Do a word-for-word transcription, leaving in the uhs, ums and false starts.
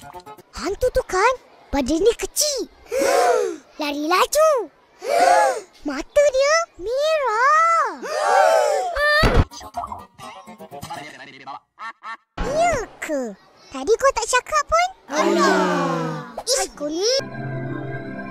Hantu tu kan badannya kecil. Lari laju. Mata dia merah. Ya ke? Tadi kau tak cakap pun? Alah. Iskul.